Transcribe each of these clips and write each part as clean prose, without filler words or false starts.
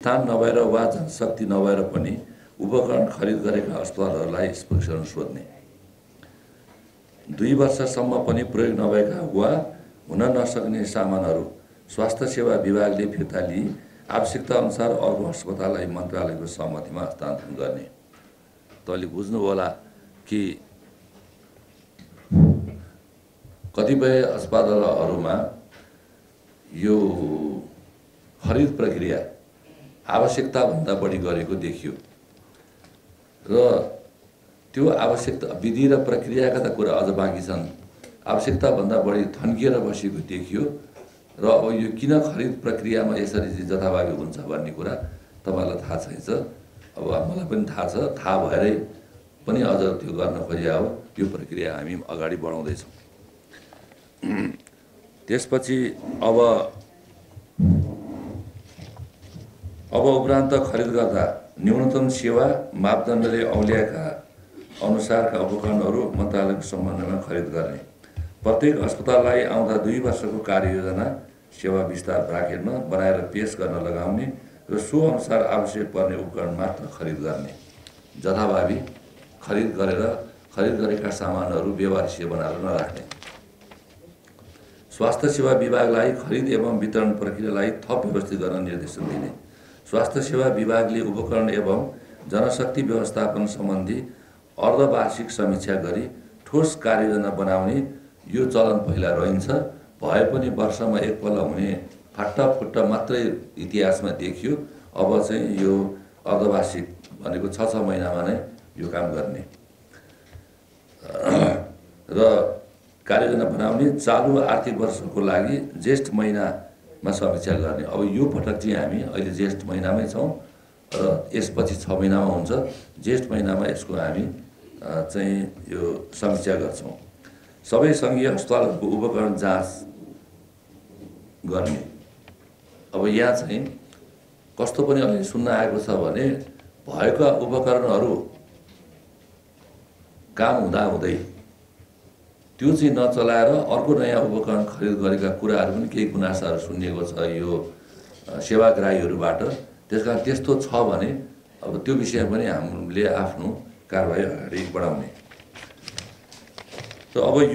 स्थान नभएर वा जनशक्ति नभएर पनि उपकरण खरिद गरेका अस्पतालहरूलाई स्पष्टीकरण सोध्ने। 2 वर्षसम्म पनि प्रयोग नभएका वा हुन नसक्ने सामानहरू स्वास्थ्य सेवा विभागले फिर्ता लिई आवश्यकता अनुसार अर्को अस्पताललाई मन्त्रालयको सहमतिमा हस्तान्तरण गर्ने। तैँले बुझ्नु होला कि कतिपय अस्पतालहरूमा यो खरिद प्रक्रिया आवश्यकताभन्दा बढी गरेको देखियो र त्यो आवश्यकता विधि र प्रक्रियाका त कुरा अझ बाँकी छन्। आवश्यकताभन्दा बढी थन्किएर बसेको देखियो र अब यो किन खरिद प्रक्रियामा यसरी जथाभावी हुन्छ भन्ने कुरा तपाईँलाई थाहा छैछ। अब मलाई पनि थाहा छ, थाहा भएरै पनि अझ त्यो गर्न खोजिया हो। यो प्रक्रिया हामी अगाडि बढाउँदैछौँ। त्यसपछि अब उपरान्त खरिद गर्दा न्यूनतम सेवा मापदण्डले औल्याएका अनुसारका उपकरणहरू मन्त्रालयको समन्वयमा खरिद गर्ने। प्रत्येक अस्पताललाई आउँदा 2 वर्षको कार्ययोजना सेवा विस्तार ब्राकेटमा बनाएर पेश गर्न लगाउने र सो अनुसार आवश्यक पर्ने उपकरण मात्र खरिद गर्ने। जथाभावी खरिद गरेका सामानहरू व्यवहारिक बनाएर नराख्ने। स्वास्थ्य सेवा विभागलाई खरिद एवं वितरण प्रक्रियालाई थप व्यवस्थित गर्न निर्देशन दिने। स्वास्थ्य सेवा विभागले उपकरण एवं जनशक्ति व्यवस्थापन सम्बन्धी अर्धवार्षिक समीक्षा गरी ठोस कार्ययोजना बनाउने यो चलन पहिला रहन्छ। भए पनि वर्षमा एकपल्ट हुने फाटाफुट्टा मात्रै इतिहासमा देखियो। अब चाहिँ यो अर्धवार्षिक भनेको 6 महिनामा नै यो काम गर्ने र कार्ययोजना बनाउने। चालु आर्थिक वर्षको लागि ज्येष्ठ महिनामा समीक्षा गर्ने। अब यो पटक चाहिँ हामी अहिले ज्येष्ठ महिनामै छौँ र यसपछि 6 महिनामा हुन्छ। ज्येष्ठ महिनामा यसको हामी चाहिँ यो समीक्षा गर्छौँ। सबै सङ्घीय अस्पतालहरूको उपकरण जाँच गर्ने। अब यहाँ चाहिँ कस्तो पनि अलि सुन्न आएको छ भने भएका उपकरणहरू काम हुँदाहुँदै त्यो चाहिँ नचलाएर अर्को नयाँ उपकरण खरिद गरेका कुराहरू पनि केही गुनासाहरू सुनिएको छ यो सेवाग्राहीहरूबाट। त्यसकारण त्यस्तो छ भने अब त्यो विषय पनि हामीले आफ्नो कारबाही अगाडि बढाउने। र अब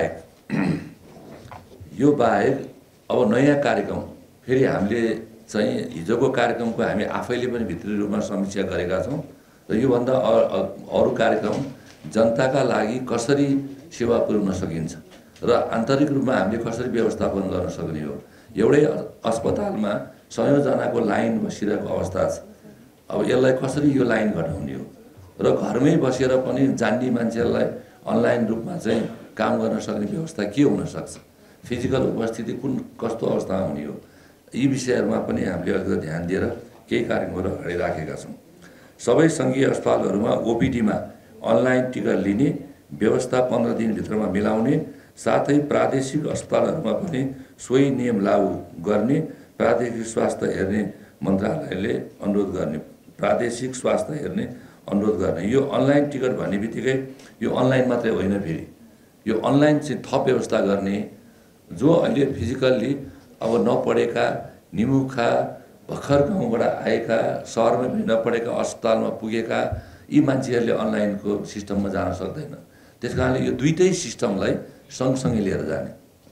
यो बाहेक अब नयाँ कार्यक्रम फेरि हामीले चाहिँ हिजोको कार्यक्रमको हामी आफैले पनि भित्री रूपमा समीक्षा गरेका छौँ र योभन्दा अरू कार्यक्रम जनताका लागि कसरी सेवा पुर्याउन सकिन्छ र आन्तरिक रूपमा हामीले कसरी व्यवस्थापन गर्न सक्ने हो। एउटै अस्पतालमा 100 जनाको लाइन बसिरहेको अवस्था छ। अब यसलाई कसरी यो लाइन घटाउने हो र घरमै बसेर पनि जान्ने मान्छेलाई अनलाइन रूपमा चाहिँ काम गर्न सक्ने व्यवस्था के हुन सक्छ, फिजिकल उपस्थिति कस्तो अवस्थामा हुने हो। यी विषयहरूमा पनि हामीले अलिकति ध्यान दिएर केही कार्यक्रमहरू अगाडि राखेका छौँ। सबै सङ्घीय अस्पतालहरूमा ओपिडीमा अनलाइन टिकट लिने व्यवस्था 15 दिनभित्रमा मिलाउने। साथै प्रादेशिक अस्पतालहरूमा पनि सोही नियम लागू गर्ने प्रादेशिक स्वास्थ्य हेर्ने मन्त्रालयले अनुरोध गर्ने। प्रादेशिक स्वास्थ्य हेर्ने अनुरोध गर्ने। यो अनलाइन टिकट भन्ने बित्तिकै यो अनलाइन मात्रै होइन, फेरि यो अनलाइन चाहिँ थप व्यवस्था गर्ने। जो अहिले फिजिकल्ली अब नपढेका निमुखा भर्खर गाउँबाट आएका सहरमा पनि नपढेका अस्पतालमा पुगेका यी मान्छेहरूले अनलाइनको सिस्टममा जान सक्दैन। त्यस कारणले यो दुईटै सिस्टमलाई सँगसँगै लिएर जाने।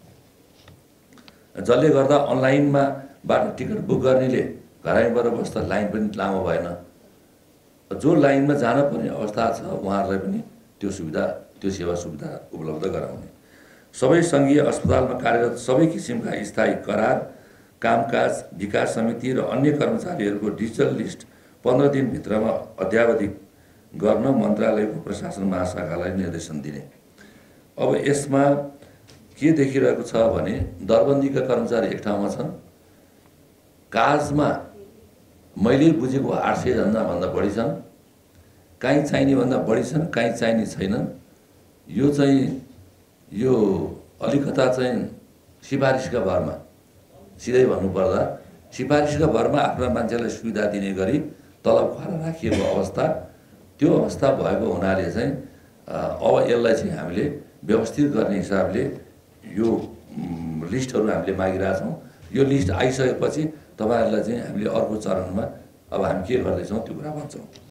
जसले गर्दा अनलाइनमा बाट टिकट बुक गर्नेले घरैबाट बस्दा लाइन पनि लामो भएन। जो लाइनमा जान पर्ने अवस्था छ उहाँहरूलाई पनि त्यो सेवा सुविधा उपलब्ध गराउने। सबै सङ्घीय अस्पतालमा कार्यरत सबै किसिमका स्थायी करार, कामकाज, विकास समिति र अन्य कर्मचारीहरूको डिजिटल लिस्ट 15 दिनभित्रमा अद्यावधि गर्न मन्त्रालयको प्रशासन महाशाखालाई निर्देशन दिने। अब यसमा के देखिरहेको छ भने दरबन्दीका कर्मचारी एक ठाउँमा छन्। काजमा मैले बुझेको 800 भन्दा बढी छन्। काहीँ चाहिने भन्दा बढी छन्, काहीँ चाहिने छैनन्। यो चाहिँ यो अलिकता चाहिँ सिफारिसका भरमा, सिधै भन्नुपर्दा सिफारिसका भरमा आफ्ना मान्छेलाई सुविधा दिने गरी तलब खुवाएर राखिएको अवस्था, त्यो अवस्था भएको हुनाले चाहिँ अब यसलाई चाहिँ हामीले व्यवस्थित गर्ने हिसाबले यो लिस्टहरू हामीले मागिरहेछौँ। यो लिस्ट आइसकेपछि तपाईँहरूलाई चाहिँ हामीले अर्को चरणमा अब हामी के गर्दैछौँ त्यो कुरा भन्छौँ।